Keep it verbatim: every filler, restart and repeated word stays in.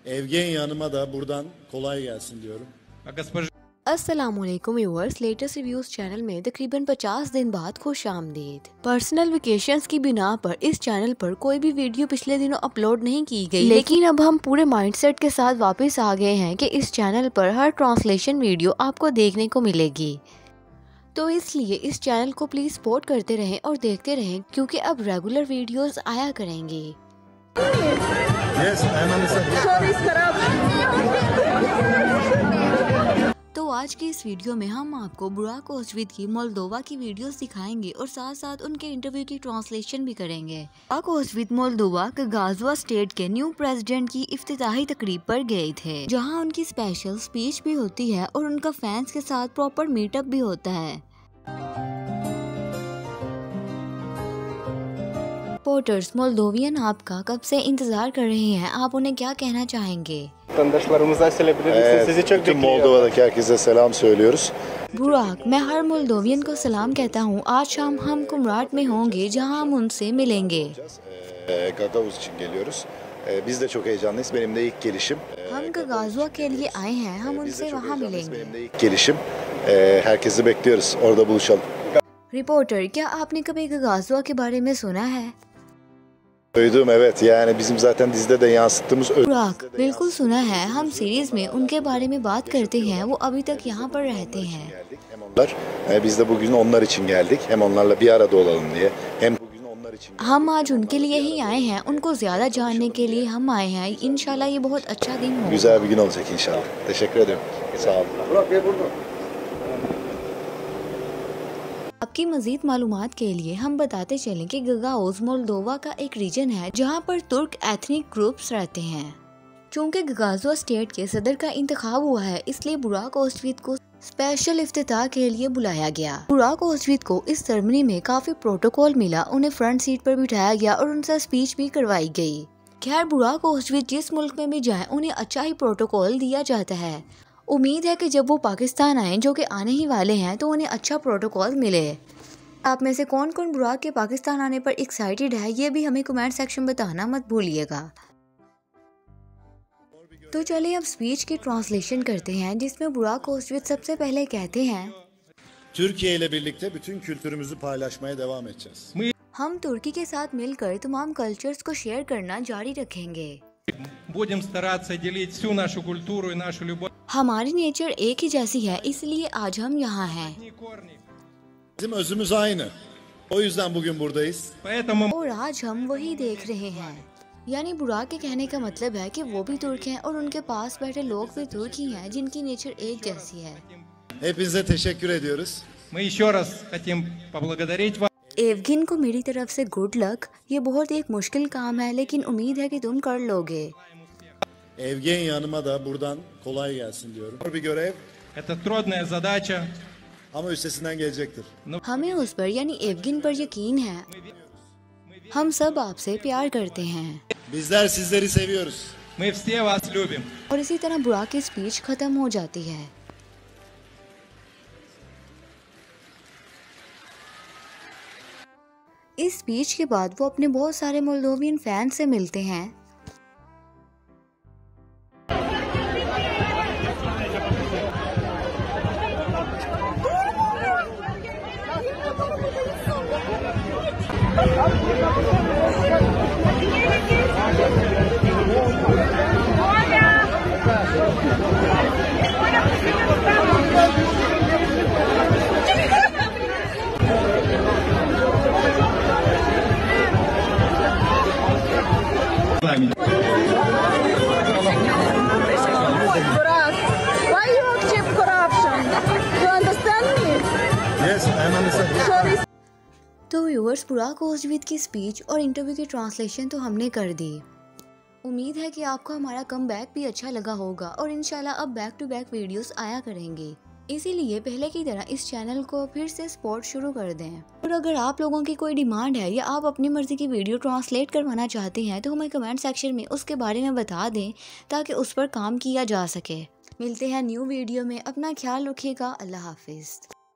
Evgen Hanım'a da buradan kolay gelsin diyorum. अस्सलामुअलैकुम viewers, latest reviews channel में तकरीबन पचास दिन बाद खुश आमदीद। पर्सनल वेकेशंस की बिना पर इस चैनल पर कोई भी वीडियो पिछले दिनों अपलोड नहीं की गई, लेकिन अब हम पूरे माइंडसेट के साथ वापस आ गए हैं कि इस चैनल पर हर ट्रांसलेशन वीडियो आपको देखने को मिलेगी। तो इसलिए इस चैनल को प्लीज़ सपोर्ट करते रहें और देखते रहें, क्योंकि अब रेगुलर वीडियोस आया करेंगी। तो आज की इस वीडियो में हम आपको बुराक ओज़विद की मोल्दोवा की वीडियोस दिखाएंगे और साथ साथ उनके इंटरव्यू की ट्रांसलेशन भी करेंगे। बुराक ओज़विद मोल्दोवा के गाज़वा स्टेट के न्यू प्रेसिडेंट की इफ्तिताही तकरीब पर गए थे, जहां उनकी स्पेशल स्पीच भी होती है और उनका फैंस के साथ प्रॉपर मीटअप भी होता है। रिपोर्टर्स मोल्दोवियन आपका कब से इंतजार कर रहे हैं, आप उन्हें क्या कहना चाहेंगे? Tüm Moldova'daki herkese selam söylüyoruz. बुराक, मैं हर मोल्दोवियन को सलाम कहता हूँ। आज शाम हम कुमराट में होंगे, जहाँ हम उनसे मिलेंगे। Gagavuz için geliyoruz. Biz de çok heyecanlıyız. Benim de ilk gelişim. हम गगाज़वा के लिए आए हैं, हम उनसे वहाँ मिलेंगे। Benim de ilk gelişim. Herkesi bekliyoruz. Orada buluşalım. Reporter, क्या आपने कभी गगाज़वा के बारे में सुना है? Duydum, evet. Yani bizim zaten dizide de yansıttığımız. बुराक, बिल्कुल सुना है। हम सीरीज में उनके बारे में बात करते हैं, वो अभी तक यहाँ पर रहते हैं। Hem onlar, biz de bugün onlar için geldik. Hem onlarla bir arada olalım diye. Hem bugün onlar için. हम आज उनके लिए ही आए हैं, उनको ज्यादा जानने के लिए हम आए हैं। इंशाल्लाह ये बहुत अच्छा दिन होगा। Güzel bir gün olacak inşallah. Teşekkür ediyorum. Sağ olun. आपकी मजीद मालूमात के लिए हम बताते चलें कि गगाउज़ मोल्दोवा का एक रीजन है जहां पर तुर्क एथनिक ग्रुप्स रहते हैं। चूँकि गगाज़वा स्टेट के सदर का इंतखाब हुआ है, इसलिए बुराक ओज़विद को स्पेशल इफ्तिताह के लिए बुलाया गया। बुराक ओज़विद को इस सेरेमनी में काफी प्रोटोकॉल मिला, उन्हें फ्रंट सीट पर बिठाया गया और उनसे स्पीच भी करवाई गई। खैर, बुराक ओज़विद जिस मुल्क में भी जाएं, उन्हें अच्छा ही प्रोटोकॉल दिया जाता है। उम्मीद है कि जब वो पाकिस्तान आएँ, जो कि आने ही वाले हैं, तो उन्हें अच्छा प्रोटोकॉल मिले। आप में से कौन कौन बुराक के पाकिस्तान आने पर एक्साइटेड है, ये भी हमें कमेंट सेक्शन में बताना मत भूलिएगा। तो चलिए अब स्पीच की ट्रांसलेशन करते हैं, जिसमें बुराक ओज़विद सबसे पहले कहते हैं, Türkiye ile birlikte bütün kültürümüzü paylaşmaya devam edeceğiz. हम तुर्की के साथ मिलकर तमाम कल्चर्स को शेयर करना जारी रखेंगे। Будем стараться делить всю нашу культуру и нашу любовь. हमारी नेचर एक ही जैसी है, इसलिए आज हम यहाँ हैं। Bizim özümüz aynı. O yüzden bugün buradayız. Поэтому और आज हम वही देख रहे हैं। यानी बुराक के कहने का मतलब है कि वो भी तुर्क हैं और उनके पास बैठे लोग भी तुर्क ही हैं, जिनकी नेचर एक जैसी है। Hepinize teşekkür ediyoruz. мы еще раз хотим поблагодарить вас. एवगिन को मेरी तरफ से गुड लक। ये बहुत एक मुश्किल काम है, लेकिन उम्मीद है कि तुम कर लोगे। Evgen Hanım'a da buradan kolay gelsin diyorum. Zor bir görev Это trudная задача. ama üstesinden gelecektir. हमें उस पर यानी एवगिन पर यकीन है। हम सब आपसे प्यार करते हैं। Bizler sizleri seviyoruz. Мы все вас любим. और इसी तरह बुराक की स्पीच खत्म हो जाती है। इस स्पीच के बाद वो अपने बहुत सारे मोल्दोवियन फैन से मिलते हैं। Why you accept corruption? You understand me? Yes, I understand. तो व्यूअर्स, बुराक ओज़विद की स्पीच और इंटरव्यू की ट्रांसलेशन तो हमने कर दी। उम्मीद है कि आपको हमारा कमबैक भी अच्छा लगा होगा और इंशाल्लाह अब बैक टू बैक वीडियोस आया करेंगे। इसीलिए पहले की तरह इस चैनल को फिर से सपोर्ट शुरू कर दें। और अगर आप लोगों की कोई डिमांड है या आप अपनी मर्जी की वीडियो ट्रांसलेट करवाना चाहते हैं, तो हमें कमेंट सेक्शन में उसके बारे में बता दें, ताकि उस पर काम किया जा सके। मिलते हैं न्यू वीडियो में, अपना ख्याल रखिएगा। अल्लाह हाफिज़।